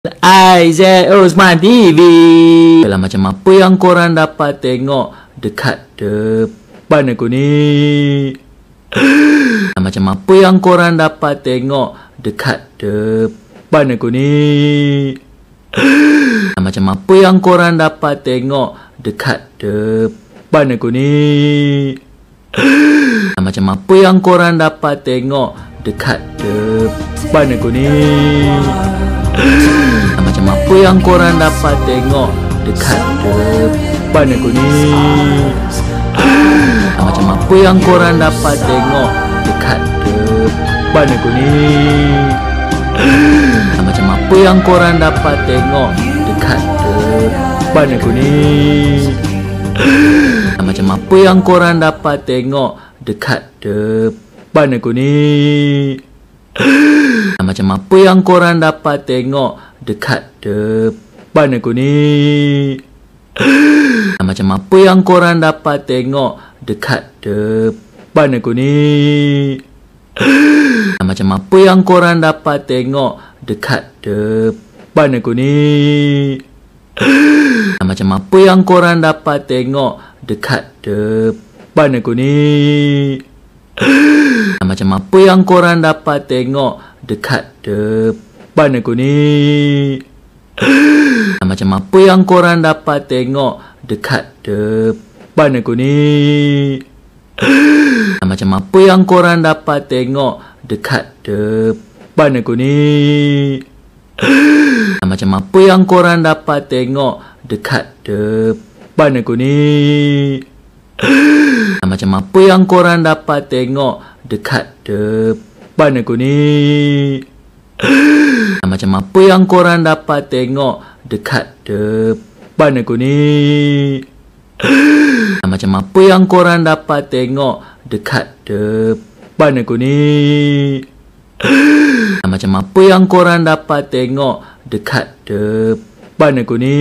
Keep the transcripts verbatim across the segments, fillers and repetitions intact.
Aizat Osman T V. Dalam macam apa yang korang dapat tengok dekat depan aku ni. Dalam macam apa yang korang dapat tengok dekat depan aku ni. Dalam macam apa yang korang dapat tengok dekat depan aku ni. Dalam macam apa yang korang dapat tengok dekat depan aku ni. Macam apa yang korang dapat tengok dekat depan aku ni. Macam apa yang korang dapat tengok dekat depan aku ni. Macam apa yang korang dapat tengok dekat depan aku ni. Macam apa yang korang dapat tengok dekat depan aku ni. Macam apa yang korang dapat tengok dekat depan aku ni. Macam apa yang korang dapat tengok dekat depan aku ni. Macam apa yang korang dapat tengok dekat depan aku ni. Macam apa yang korang dapat tengok dekat depan aku ni. Macam apa yang korang dapat tengok dekat depan aku ni. Macam apa yang korang dapat tengok dekat depan aku ni. Macam apa yang korang dapat tengok dekat depan aku ni. Macam apa yang korang dapat tengok dekat depan aku ni. Macam apa yang korang dapat tengok dekat depan aku ni. Macam apa yang korang dapat tengok dekat depan aku ni. Macam apa yang korang dapat tengok dekat depan aku ni. Macam apa yang korang dapat tengok dekat depan aku ni.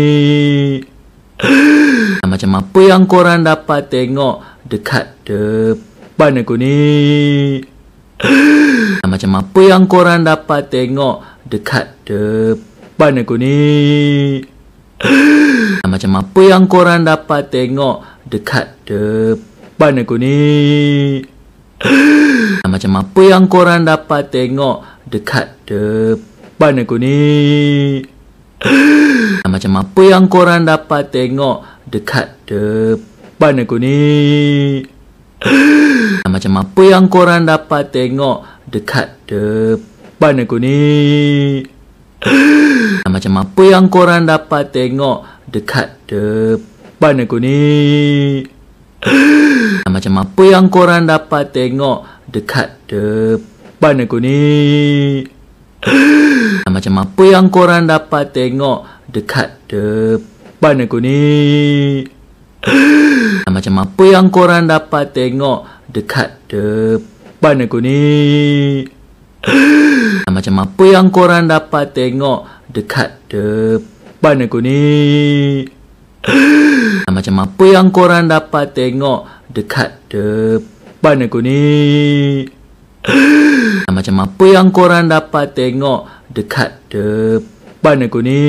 Macam apa yang korang dapat tengok dekat depan aku ni. Macam apa yang korang dapat tengok dekat depan aku ni. Macam apa yang korang dapat tengok dekat depan aku ni. Macam apa yang korang dapat tengok dekat depan aku ni. Macam apa yang korang dapat tengok dekat depan aku ni. Macam apa yang korang dapat tengok dekat depan aku ni. Macam apa yang korang dapat tengok dekat depan aku ni. Macam apa yang korang dapat tengok dekat depan aku ni. Macam apa yang korang dapat tengok dekat depan aku ni. Macam apa yang korang dapat tengok dekat depan aku ni. Macam apa yang korang dapat tengok dekat depan aku ni. Macam apa yang korang dapat tengok dekat depan aku ni. Macam apa yang korang dapat tengok dekat depan aku ni.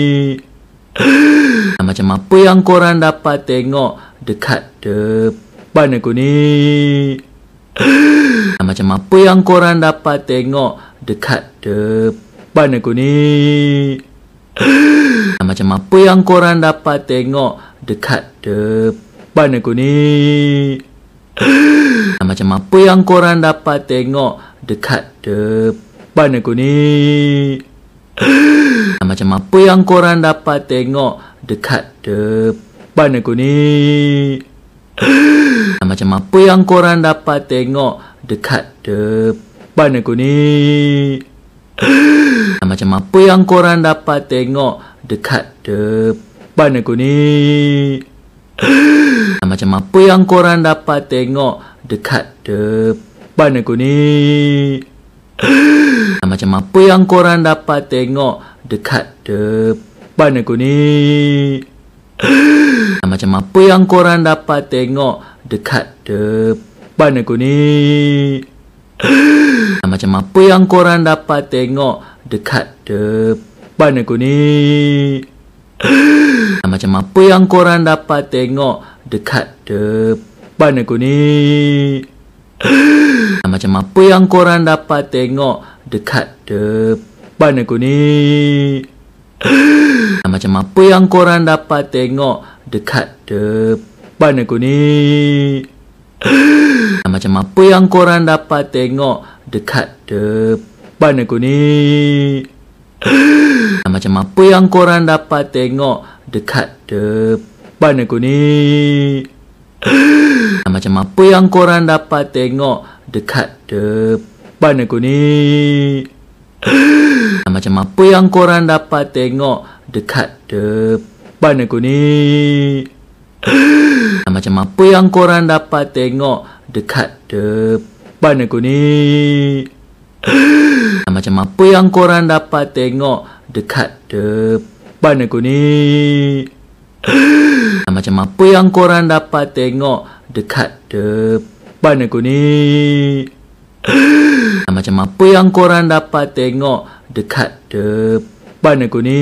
Macam apa yang korang dapat tengok dekat depan aku ni. Macam apa yang korang dapat tengok dekat depan aku ni. Macam apa yang korang dapat tengok dekat depan aku ni. Macam apa yang korang dapat tengok dekat depan aku ni. Macam apa yang korang dapat tengok dekat depan aku ni. Macam apa yang korang dapat tengok dekat depan aku ni. Macam apa yang korang dapat tengok dekat depan aku ni. Macam apa yang korang dapat tengok dekat depan aku ni. Macam apa yang korang dapat tengok dekat depan aku ni. Macam apa yang korang dapat tengok dekat depan aku ni. Macam apa yang korang dapat tengok dekat depan depan aku ni. Macam apa yang korang dapat tengok dekat depan aku ni. Macam apa yang korang dapat tengok dekat depan aku ni. Macam apa yang korang dapat tengok dekat depan aku ni. Macam apa yang korang dapat tengok dekat depan aku ni. Macam apa yang korang dapat tengok dekat depan aku ni. Macam apa yang korang dapat tengok dekat depan aku ni. Macam apa yang korang dapat tengok dekat depan aku ni. Macam apa yang korang dapat tengok dekat depan aku ni. Macam apa yang korang dapat tengok dekat depan aku ni. Macam apa yang korang dapat tengok dekat depan aku ni. Macam apa yang korang dapat tengok dekat depan aku ni.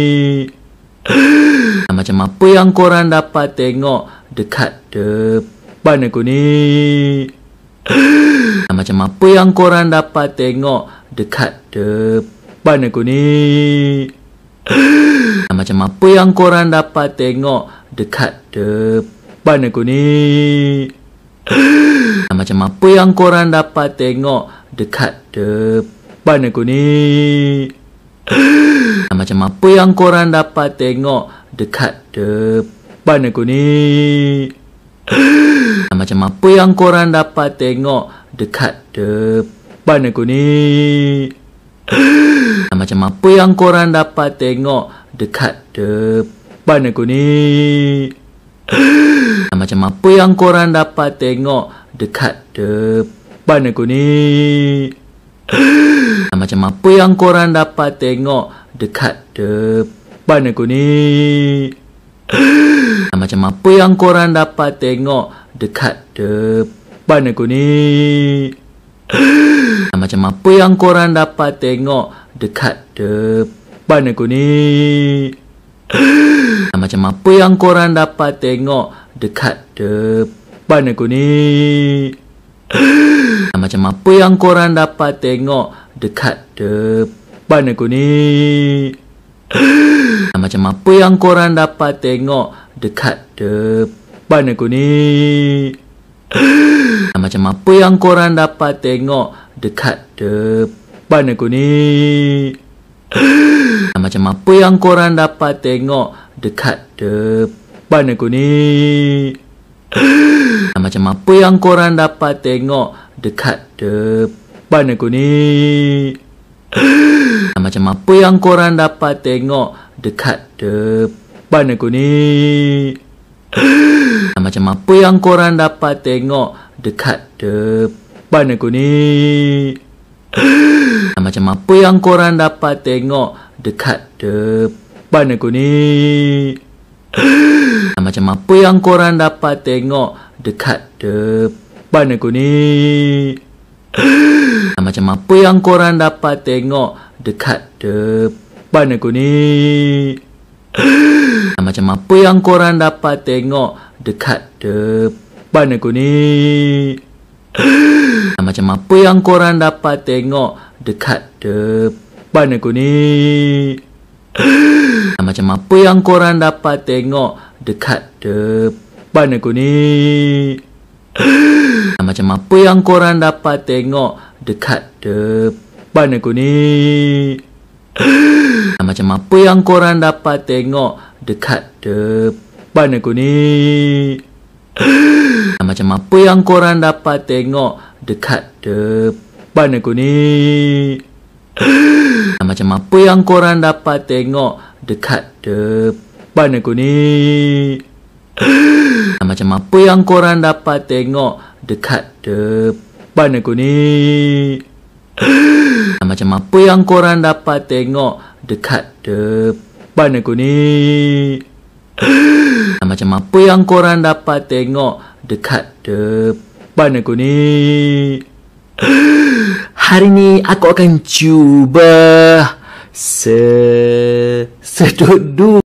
Macam apa yang korang dapat tengok dekat depan aku ni. Macam apa yang korang dapat tengok dekat depan aku ni. Macam apa yang korang dapat tengok dekat depan aku ni. Macam apa yang korang dapat tengok dekat depan aku ni. Macam apa yang korang dapat tengok dekat depan aku ni. Macam apa yang korang dapat tengok dekat depan aku ni. Macam apa yang korang dapat tengok dekat depan aku ni. Macam apa yang korang dapat tengok dekat depan aku ni. Macam apa yang korang dapat tengok dekat depan aku ni. Macam apa yang korang dapat tengok dekat depan aku ni. Macam apa yang korang dapat tengok dekat depan aku ni. Macam apa yang korang dapat tengok dekat depan aku ni. Macam apa yang korang dapat tengok dekat depan aku ni. Macam apa yang korang dapat tengok dekat depan aku ni. Macam apa yang korang dapat tengok dekat depan aku ni. Macam apa yang korang dapat tengok dekat depan aku ni. Macam apa yang korang dapat tengok dekat depan aku ni. Macam apa yang korang dapat tengok dekat depan aku ni. Macam apa yang korang dapat tengok dekat depan aku ni. Macam apa yang korang dapat tengok dekat depan aku ni. Macam apa yang korang dapat tengok dekat depan aku ni. Macam apa yang korang dapat tengok dekat depan aku ni. Macam apa yang korang dapat tengok dekat depan aku ni. Macam apa yang korang dapat tengok dekat depan aku ni. Macam apa yang korang dapat tengok dekat depan aku ni. Macam apa yang korang dapat tengok dekat depan aku ni. Macam apa yang korang dapat tengok dekat depan aku ni. Macam apa yang korang dapat tengok dekat depan aku ni. Macam apa yang korang dapat tengok dekat depan aku ni. Macam apa yang korang dapat tengok dekat depan aku ni. Macam apa yang korang dapat tengok dekat depan aku ni. Macam apa yang korang dapat tengok dekat depan aku ni. Hari ni aku akan cuba Se... Sedut